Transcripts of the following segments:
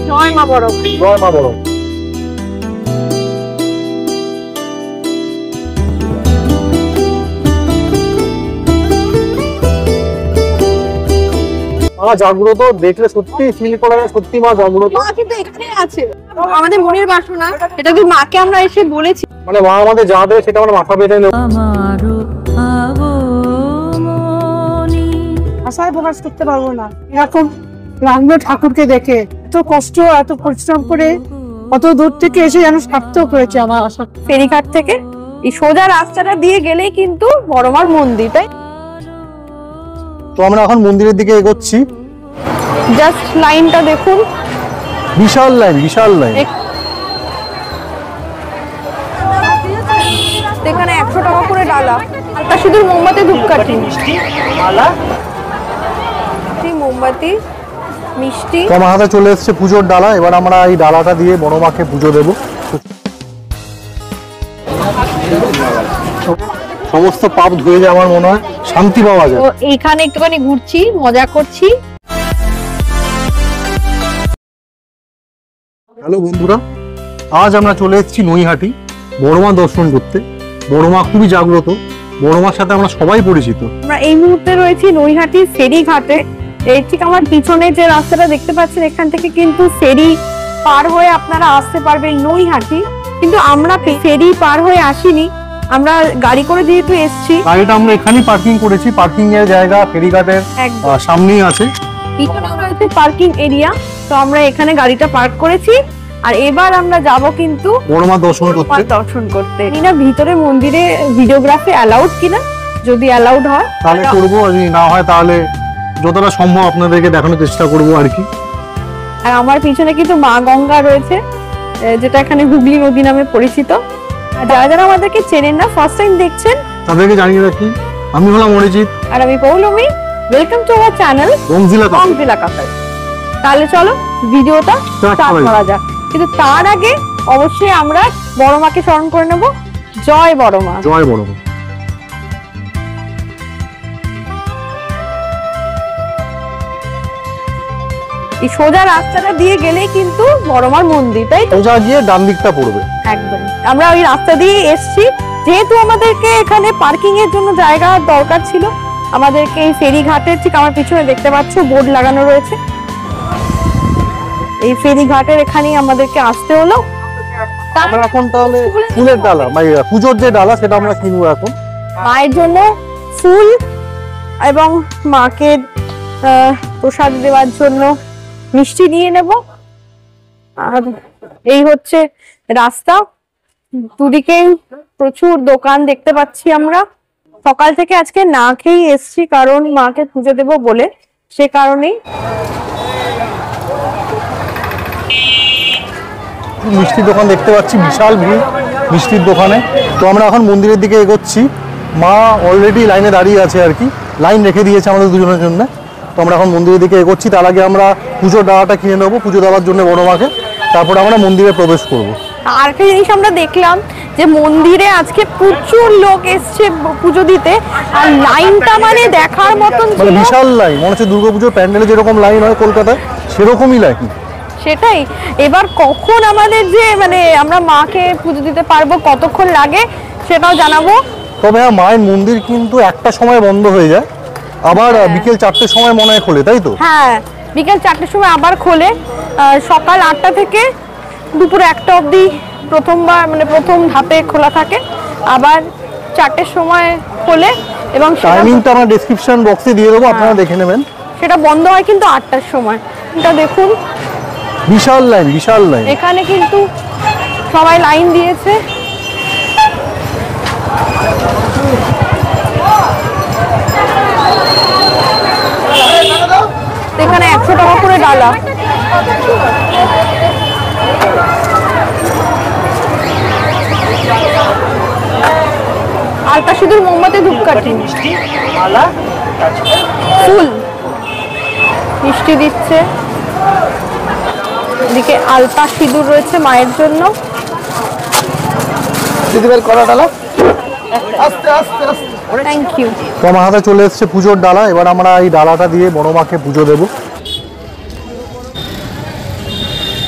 জয় মা বড়। জয় মা বড়। মা জাগ্রত, দেখলে সত্যি ফিল করা যায় সত্যি মা জাগ্রত। মা কিন্তু এখানে আছে, আমাদের মনের বাসনা, এটা কি মাকে আমরা এসে বলেছি, মানে মা আমাদের যা দেয় সেটা আমরা মাথা পেতে নেব। ভাষায় প্রকাশ করতে পারবো না এরকম রামলো ঠাকুরকে দেখে। এত কষ্ট, এত পরিশ্রম করে কত দূর থেকে এসে যেন সার্থক হয়েছে আমার আশা। ফেরিঘাট থেকে এই সোজা রাস্তাটা দিয়ে গেলেই কিন্তু বড়মার মন্দির, তাই তো আমরা এখন মন্দিরের দিকে এগোচ্ছি। জাস্ট লাইনটা দেখুন, বিশাল লাইন, বিশাল লাইন। এখানে 100 টাকা করে ডালা, হালকা সিঁদুর, মোমবাতি, ধূপকাঠি, মোমবাতি, মিষ্টি। তো আমার হাতে চলে এসেছে পুজোর ডালা। এবার আমরা এই ডালাটা দিয়ে বড় মাকে পুজো দেব। সমস্ত পাপ ধুয়ে যায়, আমার মনে হয় শান্তি পাওয়া যায়। তো এইখানে একটুখানি ঘুরছি, মজা করছি। হ্যালো বন্ধুরা, আজ আমরা চলে এসেছি নৈহাটি বড়মা দর্শন করতে। বড়মা খুবই জাগ্রত, বড়মার সাথে আমরা সবাই পরিচিত। আমরা এই মুহূর্তে রয়েছি নৈহাটি ফেরিঘাটে। এই ঠিক আমার পিছনে যে রাস্তাটা দেখতে পাচ্ছেন, এখান থেকে কিন্তু ফেরি পার হয়ে আপনারা আসতে পারবেন নৈহাটি। কিন্তু আমরা ফেরি পার হয়ে আসিনি, আমরা গাড়ি করে যেহেতু এসেছি, গাড়িটা আমরা এখানেই পার্কিং করেছি। পার্কিং এর জায়গা ফেরিঘাটের সামনেই আছে, পিছনে রয়েছে পার্কিং এরিয়া। তো আমরা এখানে গাড়িটা পার্ক করেছি, আর এবার আমরা যাব কিন্তু বড়মা দর্শন করতে। না ভিতরে মন্দিরে ভিডিওগ্রাফি অ্যালাউড কিনা, যদি অ্যালাউড হয় তাহলে করবো, যদি না হয় তাহলে যতটা সম্ভব আপনাদেরকে দেখানোর চেষ্টা করবো আর কি। আর আমার পিছনে কিন্তু মা গঙ্গা রয়েছে, যেটা এখানে হুগলি নদী নামে পরিচিত। আর যারা যারা আমাদেরকে চেনেন না, ফার্স্ট টাইম দেখছেন, তাদেরকে জানিয়ে রাখি আমি হলাম অরিজিৎ আর আমি Poulami. Welcome to our channel Rangila cafe. তাহলে চলো ভিডিওটা স্টার্ট করা যাক। কিন্তু তার আগে অবশ্যই আমরা বড় মাকে স্মরণ করে নেব। জয় বড় মা। জয় বড় মা। এই সোজা রাস্তাটা দিয়ে গেলেই কিন্তু বড়মার মন্দির, তাই তো? সোজা গিয়ে ডান দিকটা পড়বে একদম। আমরা ওই রাস্তা দিয়ে এসেছি, যেহেতু আমাদেরকে এখানে পার্কিং এর জন্য জায়গা দরকার ছিল। আমাদেরকে এই ফেরিঘাটের ঠিক আমার পিছনে দেখতে পাচ্ছ বোর্ড লাগানো রয়েছে, এই ফেরিঘাটের এখানেই আমাদেরকে আসতে হলো। আমরা এখন তাহলে ফুলের ডালা, মানে পুজোর যে ডালা সেটা আমরা কিনবো এখন। মায়ের জন্য ফুল এবং মাকে প্রসাদ দেওয়ার জন্য মিষ্টি নিয়ে নেব। আর এই হচ্ছে রাস্তা, দুদিকে প্রচুর দোকান দেখতে পাচ্ছি আমরা। সকাল থেকে আজকে না খেয়ে এসছি, কারণ মাকে পুজো দেব বলে, সে কারণেই। মিষ্টির দোকান দেখতে পাচ্ছি, বিশাল ভিড় মিষ্টির দোকানে। তো আমরা এখন মন্দিরের দিকে এগোচ্ছি। মা অলরেডি লাইনে দাঁড়িয়ে আছে আর কি, লাইন রেখে দিয়েছে আমাদের দুজনের জন্য। তো আমরা এখন মন্দিরের দিকে এগোচ্ছি। তার আগে আমরা পুজোর ডালাটা কিনে নেবো পুজো দেওয়ার জন্য বড় মাকে, তারপরে আমরা মন্দিরে প্রবেশ করব। আর একটা জিনিস আমরা দেখলাম যে মন্দিরে আজকে প্রচুর লোক এসছে পুজো দিতে, আর লাইনটা মানে দেখার মতন, মানে বিশাল লাইন, মনে হচ্ছে দুর্গাপুজোর প্যান্ডেলে যেরকম লাইন হয় কলকাতায়, সেরকমই লাইন। সেটাই। এবার কখন আমাদের যে মানে আমরা মাকে পুজো দিতে পারবো, কতক্ষণ লাগে সেটাও জানাবো। তবে হ্যাঁ, মায়ের মন্দির কিন্তু একটা সময় বন্ধ হয়ে যায়, আবার বিকেল 4টের সময় মনে হয় খোলে, তাই তো? হ্যাঁ, বিকেল 4টের সময় আবার খোলে। সকাল 8টা থেকে দুপুর 1টা অবধি প্রথমবার মানে প্রথম ধাপে খোলা থাকে, আবার 4টের সময় খোলে। এবং টাইমিংটা আমরা ডেসক্রিপশন বক্সে দিয়ে দেবো, আপনারা দেখে নেবেন। সেটা বন্ধ হয় কিন্তু 8টার সময়। এটা দেখুন, বিশাল লাইন, বিশাল লাইন। এখানে কিন্তু সবাই লাইন দিয়েছে। এখানে 100 টাকা করে ডালা। হালকা সিঁদুর, মোমবাতি, ধূপকাঠি, ফুল, মিষ্টি দিচ্ছে। এদিকে আলতা সিঁদুর রয়েছে মায়ের জন্য। দিদিভাই কলা ডালা, আস্তে আস্তে আস্তে। Thank you. তো আমার হাতে চলে এসেছে পুজোর ডালা। এবার আমরা এই ডালাটা দিয়ে বড় মাকে পুজো দেব।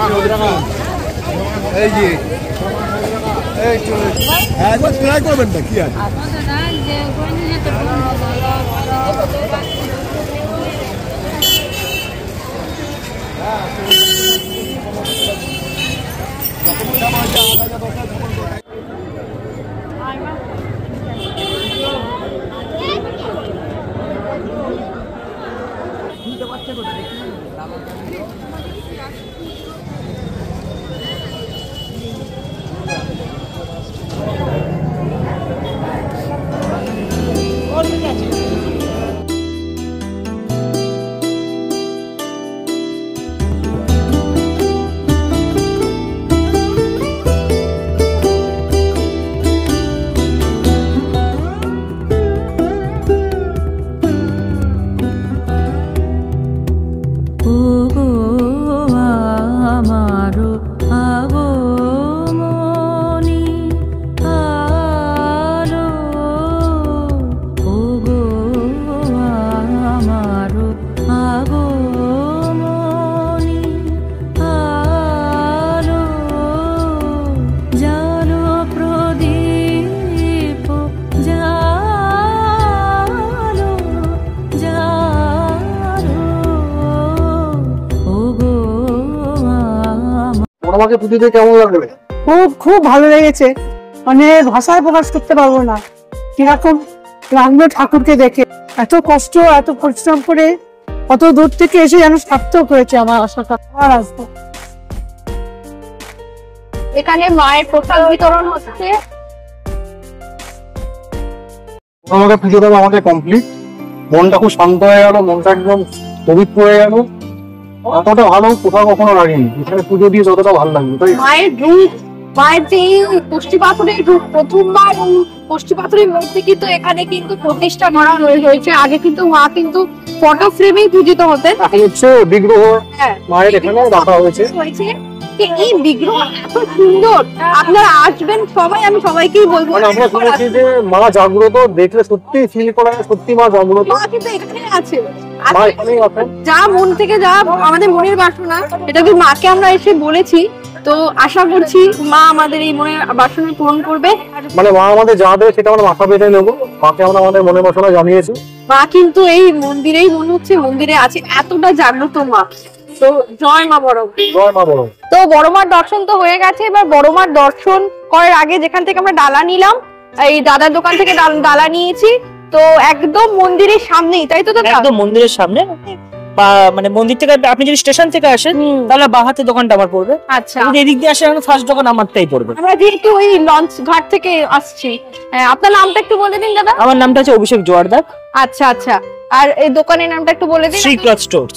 এই যে এই চলে একবার ট্রাই করবেন না কি আছে আমাকে পুজোতে কেমন লাগবে? খুব খুব ভালো লেগেছে, মানে ভাষায় প্রকাশ করতে পারবো না কিরকম লাগলো ঠাকুরকে দেখে। এত কষ্ট এত পরিশ্রম করে কত দূর থেকে এসে যেন সার্থক হয়েছে আমার আশাটা। আর আসবো। এখানে মায়ের প্রসাদ বিতরণ হচ্ছে। আমাকে পুজো দেওয়া আমাদের কমপ্লিট, মনটা খুব শান্ত হয়ে গেল, মনটা একদম পবিত্র হয়ে গেল। অতটা ভালো কোথাও কখনো লাগেনি, এখানে পুজো দিয়ে যতটা ভালো লাগবে। তাই মায়ের রূপ, মায়ের যে কষ্টি পাথরের রূপ, প্রথমবার কষ্টি পাথরের মূর্তি কিন্তু এখানে কিন্তু প্রতিষ্ঠা করা হয়েছে। আগে কিন্তু মা কিন্তু ফটো ফ্রেমেই পূজিত হতেন, এখন হচ্ছে বিগ্রহ মায়ের এখানে রাখা হয়েছে। এই বিগ্রহ এত সুন্দর, আপনারা আসবেন সবাই, আমি সবাইকেই বলবো। মানে আমরা শুনেছি যে মা জাগ্রত, দেখলে সত্যি ফিল করা যায় সত্যি মা জাগ্রত। মা কিন্তু এখানে আছে, মা এখানেই আছেন। যা মন থেকে যা আমাদের মনের বাসনা, এটা কি মাকে আমরা এসে বলেছি, তো আশা করছি মা আমাদের এই মনের বাসনা পূরণ করবে। মানে মা আমাদের যা দেবে সেটা আমরা মাথা পেতে নেবো, মাকে আমরা আমাদের মনের বাসনা জানিয়েছি। মা কিন্তু এই মন্দিরেই মনে হচ্ছে মন্দিরে আছে, এতটা জাগ্রত মা। তো জয় মা বড়, জয় মা বড়। তো বড় মার দর্শন তো হয়ে গেছে। এবার বড় মার দর্শন করার আগে যেখান থেকে আমরা ডালা নিলাম, এই দাদার দোকান থেকে ডালা নিয়েছি, তো একদম মন্দিরের সামনেই, তাই তো দাদা? একদম মন্দিরের সামনে, বা মানে মন্দির থেকে আপনি যদি স্টেশন থেকে আসেন তাহলে বাঁ হাতে দোকানটা আমার পড়বে। আচ্ছা, যদি এদিক দিয়ে আসেন ফার্স্ট দোকান আমারটাই পড়বে। আমরা যেহেতু ওই লঞ্চ ঘাট থেকে আসছি, আপনার নামটা একটু বলে দিন দাদা। আমার নামটা হচ্ছে অভিষেক জোয়ারদার। আচ্ছা আচ্ছা, আর এই দোকানের নামটা একটু বলে দিন। Shri cloth stores.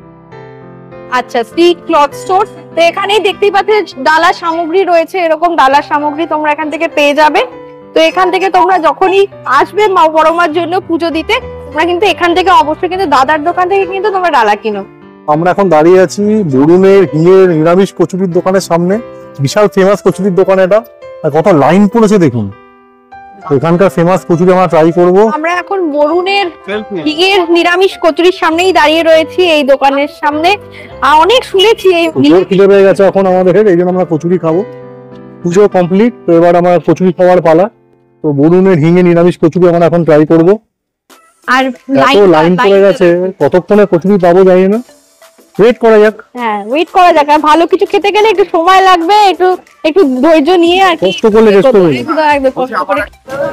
আচ্ছা, শ্রী ক্লথ স্টোর। তো এখানেই দেখতেই পাচ্ছেন ডালা সামগ্রী রয়েছে, এরকম ডালা সামগ্রী তোমরা এখান থেকে পেয়ে যাবে। তো এখান থেকে তোমরা যখনই আসবে মা বড় মার জন্য পুজো দিতে, তোমরা কিন্তু এখান থেকে অবশ্যই কিন্তু দাদার দোকান থেকে কিন্তু তোমরা ডালা কিনো। আমরা এখন দাঁড়িয়ে আছি বরুণের হিঙের নিরামিষ কচুরির দোকানের সামনে। বিশাল ফেমাস কচুরির দোকান এটা, আর কত লাইন পড়েছে দেখুন। এখানকার ফেমাস কচুরি আমরা ট্রাই করব। আমরা এখন বরুণের হিঙের নিরামিষ কচুরির সামনেই দাঁড়িয়ে রয়েছি, এই দোকানের সামনে। অনেক শুনেছি এই খিদে পেয়ে গেছে এখন আমাদের, এই জন্য আমরা কচুরি খাবো। পুজো কমপ্লিট, তো এবার আমার কচুরি খাওয়ার পালা। তো বরুণের হিঙে নিরামিষ কচুরি আমরা এখন ট্রাই করব। আর লাইন পড়ে গেছে, কতক্ষণে কচুরি পাবো জানি না, ওয়েট করা যাক। হ্যাঁ, ওয়েট করা যাক। আর ভালো কিছু খেতে গেলে একটু সময় লাগবে, একটু একটু ধৈর্য নিয়ে আর কি, কষ্ট করলে টেস্ট হবে। একদম কষ্ট করে।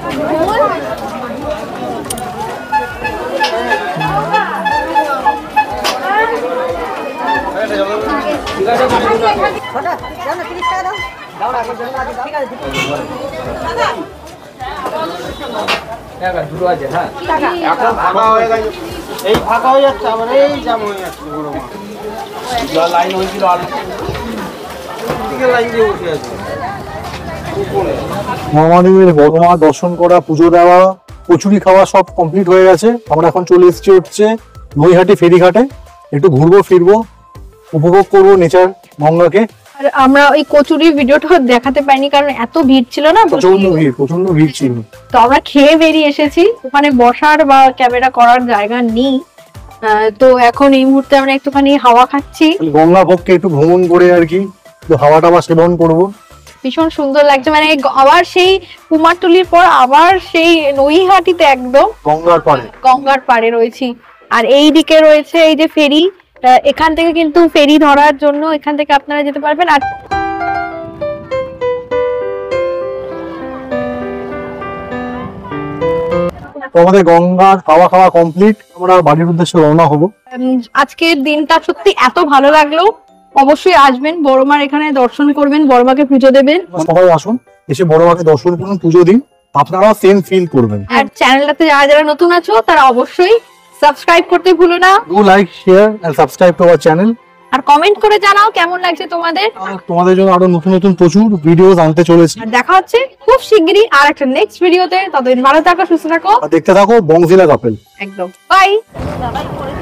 এই ফাঁকা হয়ে যাচ্ছে, আমার এই জাম হয়ে যাচ্ছে। লাইন হয়েছিল আর লাইন দিয়ে বসে আছে। মহামানবের বড় মা দর্শন করা, পুজো দেওয়া, কচুরি খাওয়া সব কমপ্লিট হয়ে গেছে। আমরা এখন চলে এসেছি হচ্ছে নৈহাটি ফেরিঘাটে, একটু ঘুরবো ফিরবো, উপভোগ করবো নেচার গঙ্গাকে। আর আমরা ওই কচুরির ভিডিওটা দেখাতে পাইনি কারণ এত ভিড় ছিল না, প্রচন্ড ভিড় ছিল। তো আমরা খেয়ে বেরিয়ে এসেছি, ওখানে বসার বা ক্যামেরা করার জায়গা নেই। তো এখন এই মুহূর্তে আমরা একটুখানি হাওয়া খাচ্ছি, গঙ্গা পক্ষে একটু ভ্রমণ করে আর কি, তো হাওয়া টাওয়া সেবন করবো। ভীষণ সুন্দর লাগছে, মানে আবার সেই কুমারটুলির পর আবার সেই নৈহাটিতে একদম গঙ্গার পাড়ে রয়েছি। আর এই দিকে রয়েছে এই যে ফেরি, এখান থেকে কিন্তু ফেরি ধরার জন্য এখান থেকে আপনারা যেতে পারবেন। আর তো আমাদের গঙ্গার হাওয়া খাওয়া কমপ্লিট, আমরা বাড়ির উদ্দেশ্যে রওনা হবো। আজকের দিনটা সত্যি এত ভালো লাগলো, অবশ্যই আসবেন, বড়মার এখানে দর্শন করবেন, বড়মাকে পুজো দেবেন। সবাই আসুন, এসে বড় মাকে দর্শন করুন, পুজো দিন, আপনারাও সেম ফিল করবেন। আর চ্যানেলটাতে যারা যারা নতুন আছো তারা অবশ্যই সাবস্ক্রাইব করতে ভুলো না। Do like, share and subscribe to our channel. আর কমেন্ট করে জানাও কেমন লাগছে তোমাদের। তোমাদের জন্য আরো নতুন নতুন প্রচুর ভিডিও আনতে চলেছি। আর দেখা হচ্ছে খুব শিগগিরই আর একটা নেক্সট ভিডিওতে। ততদিন ভালো থাকো, সুস্থ থাকো, আর দেখতে থাকো বংজিলা কাপেল। একদম বাই।